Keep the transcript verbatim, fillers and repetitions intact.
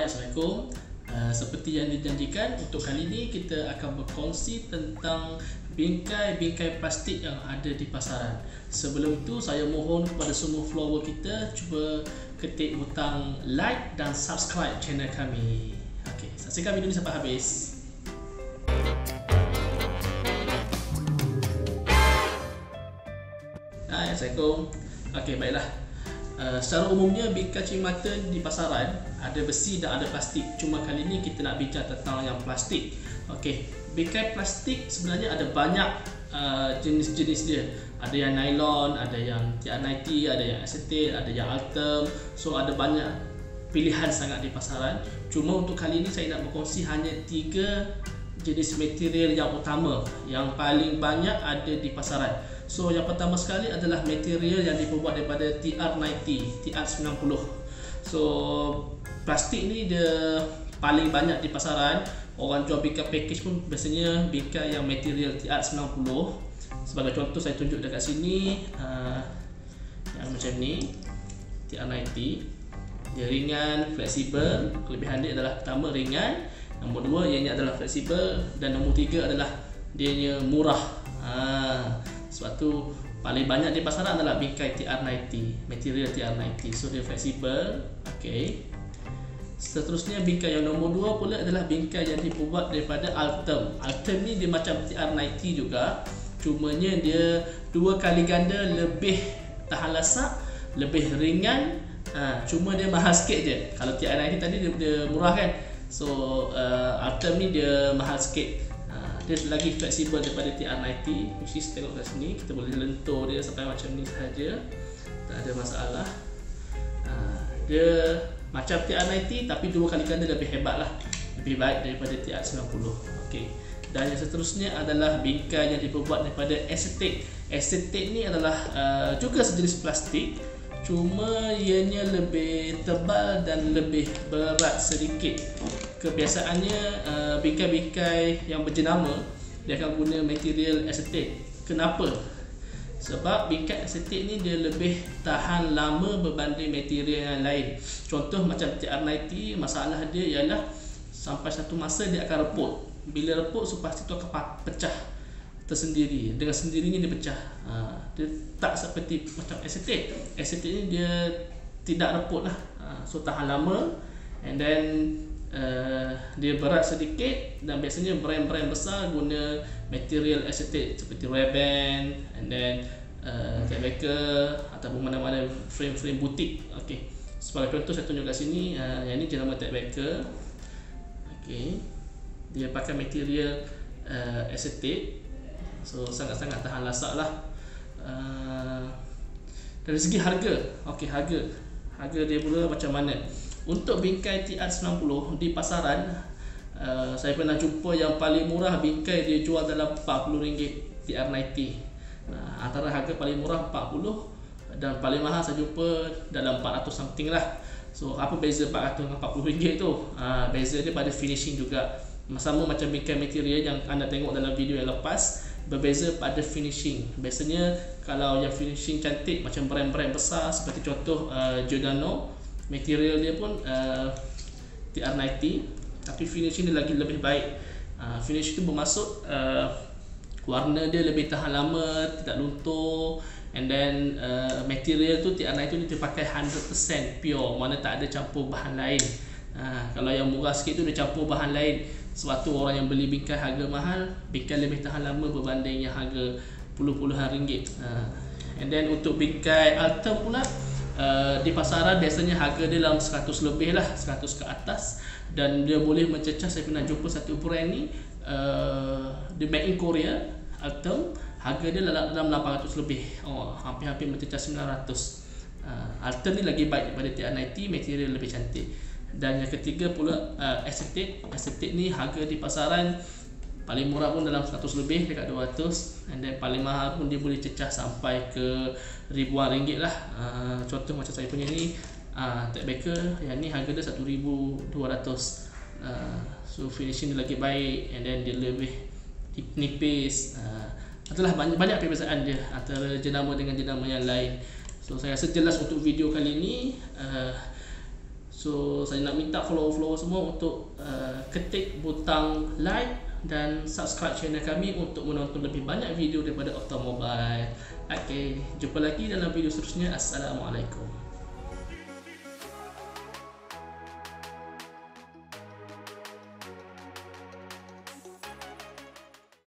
Hai, Assalamualaikum. Uh, seperti yang dijanjikan, untuk kali ini kita akan berkongsi tentang bingkai-bingkai plastik yang ada di pasaran. Sebelum itu, saya mohon kepada semua follower kita cuba ketik butang like dan subscribe channel kami. Okey, saksikan video ini sampai habis. Hai, Assalamualaikum. Okey, baiklah. Uh, secara umumnya bingkai cacing mata di pasaran ada besi dan ada plastik. Cuma kali ini kita nak bincang tentang yang plastik. Okey, bingkai plastik sebenarnya ada banyak uh, jenis-jenis dia. Ada yang nylon, ada yang T R sembilan puluh, ada yang acetate, ada yang Ultem. So ada banyak pilihan sangat di pasaran. Cuma untuk kali ini saya nak berkongsi hanya tiga jenis material yang utama yang paling banyak ada di pasaran. So yang pertama sekali adalah material yang dibuat daripada T R sembilan puluh, T R sembilan puluh. So plastik ni dia paling banyak di pasaran. Orang jual bingkai package pun biasanya bingkai yang material T R sembilan puluh. Sebagai contoh saya tunjuk dekat sini uh, yang macam ni, T R sembilan puluh. Dia ringan, fleksibel. Kelebihan dia adalah pertama ringan, nombor dua ianya adalah fleksibel, dan nombor tiga adalah dia murah. uh, Sebab tu paling banyak di pasaran adalah bingkai T R sembilan puluh, material T R sembilan puluh. So dia fleksibel. Okey. Seterusnya bingkai yang nombor dua pula adalah bingkai yang dibuat daripada Ultem. Ultem ni dia macam T R sembilan puluh juga, cumanya dia dua kali ganda lebih tahan lasak, lebih ringan. Ha, cuma dia mahal sikit je. Kalau T R sembilan puluh tadi dia, dia murah kan. So uh, Ultem ni dia mahal sikit. Dia lagi fleksibel daripada T R sembilan puluh, which is tengok kat sini, kita boleh lentur dia sampai macam ni sahaja, tak ada masalah. Dia macam T R sembilan puluh tapi dua kali ganda lebih hebat lah, lebih baik daripada T R sembilan puluh. Okey. Dan yang seterusnya adalah bingkai yang dibuat daripada acetate. Acetate ni adalah uh, juga sejenis plastik, cuma ianya lebih tebal dan lebih berat sedikit. Kebiasaannya uh, bingkai-bingkai yang berjenama dia akan guna material acetate. Kenapa? Sebab bingkai acetate ni dia lebih tahan lama berbanding material yang lain. Contoh macam T R sembilan puluh, masalah dia ialah sampai satu masa dia akan reput. Bila reput, so pasti tu akan pecah tersendiri. Dengan sendirinya dia pecah. Ha, dia tak seperti macam acetate. Acetate ni dia tidak reput lah. Ha, so tahan lama, and then uh, dia berat sedikit, dan biasanya brand-brand besar guna material acetate seperti Ray-Ban, and then uh, Ted Baker ataupun mana-mana frame-frame butik. Okey. Sebagai contoh saya tunjuk kat sini, uh, yang ni jenama Ted Baker. Okey. Dia pakai material uh, acetate. So sangat-sangat tahan lasak lah. Uh, dari segi harga, okey, harga harga dia pula macam mana? Untuk bingkai T R sembilan puluh di pasaran, uh, saya pernah jumpa yang paling murah bingkai dia jual dalam empat puluh ringgit T R sembilan puluh. uh, Antara harga paling murah empat puluh dan paling mahal saya jumpa dalam empat ratus something lah. So apa beza empat ratus dengan empat puluh ringgit tu? Uh, beza dia pada finishing juga. Sama macam bingkai material yang anda tengok dalam video yang lepas, berbeza pada finishing. Biasanya kalau yang finishing cantik macam brand-brand besar seperti contoh uh, Giordano, material dia pun uh, T R sembilan puluh, tapi finishing dia lagi lebih baik. Uh, finish itu bermaksud uh, warna dia lebih tahan lama, tidak luntur, and then uh, material tu T R sembilan puluh dia pakai one hundred percent pure, mana tak ada campur bahan lain. Uh, kalau yang murah sikit tu dia campur bahan lain. Sebab tu orang yang beli bingkai harga mahal, bingkai lebih tahan lama berbanding yang harga puluh-puluhan ringgit. uh, And then untuk bingkai Ultem pula, uh, di pasaran biasanya harga dia dalam seratus lebih lah, seratus ke atas. Dan dia boleh mencecah, saya pernah jumpa satu brand ni, uh, dia made in Korea, Ultem, harga dia dalam, dalam lapan ratus lebih. Oh, hampir-hampir mencecah sembilan ratus. uh, Ultem ni lagi baik daripada T R sembilan puluh, material lebih cantik. Dan yang ketiga pula uh, acetate. Acetate ni harga di pasaran paling murah pun dalam seratus lebih, dekat dua ratus, and then paling mahal pun dia boleh cecah sampai ke ribuan ringgit lah. uh, Contoh macam saya punya ni, uh, Ted Baker, yang ni harga dia satu ribu dua ratus. uh, So finishing dia lagi baik, and then dia lebih nipis. uh, Adalah banyak, banyak perbezaan dia antara jenama dengan jenama yang lain. So saya rasa jelas untuk video kali ini. uh, So So saya nak minta follow-follow semua untuk uh, ketik butang like dan subscribe channel kami untuk menonton lebih banyak video daripada Okta Mobile. Okay, jumpa lagi dalam video seterusnya. Assalamualaikum.